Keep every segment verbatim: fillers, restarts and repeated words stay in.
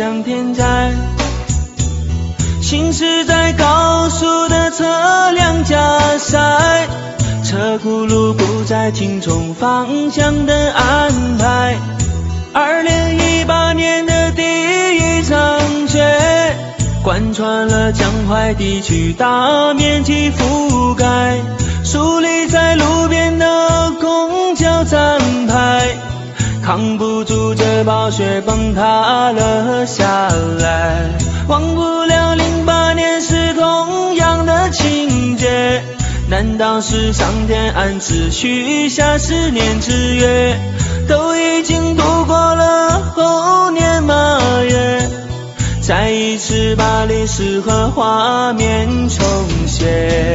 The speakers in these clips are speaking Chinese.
向天在。行驶在高速的车辆加塞，车轱辘不再听从方向的安排。二零一八年的第一场雪，贯穿了江淮地区，大面积覆盖，竖立在路边的公交站牌，扛不住这暴雪崩塌了下来。忘不了零八年是同样的情节，难道是上天暗自许下十年之约？都已经度过了猴年马月，再一次把历史和画面重写。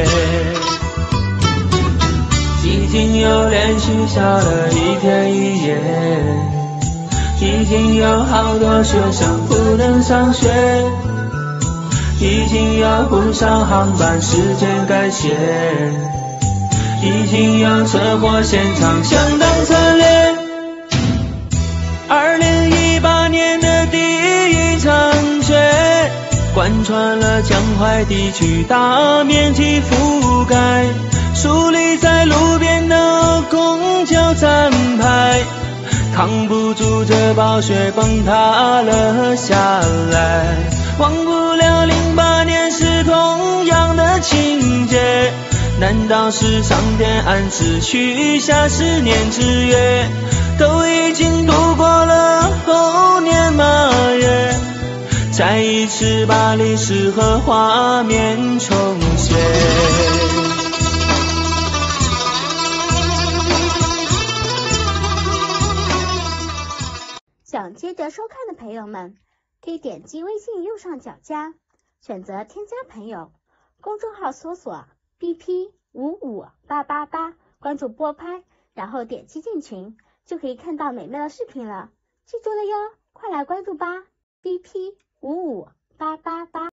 已经有连续下了一天一夜，已经有好多学生不能上学，已经有不少航班时间改写，已经有车祸现场相当惨烈。二零一八年的第一场雪，贯穿了江淮地区，大面积覆盖，竖立在路边的公交站牌，扛不住这暴雪崩塌了下来。忘不了零八年是同样的情节，难道是上天暗自许下十年之约？都已经度过了猴年马月，再一次把历史和画面重写。 想接着收看的朋友们，可以点击微信右上角加，选择添加朋友，公众号搜索 B P 五五八八八，关注播拍，然后点击进群，就可以看到美妙的视频了。记住了哟，快来关注吧 ，B P 五五八八八。